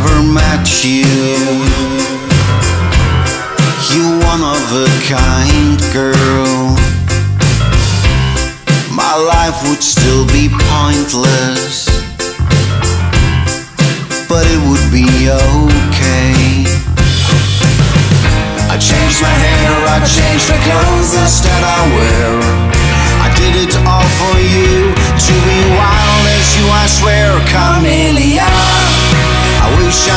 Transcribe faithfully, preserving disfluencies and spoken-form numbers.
never met you. You one of a kind girl. My life would still be pointless, but it would be okay. I changed my hair, I changed the clothes instead I wear. I did it all for you, to be wild as you I swear. Carmelia, I wish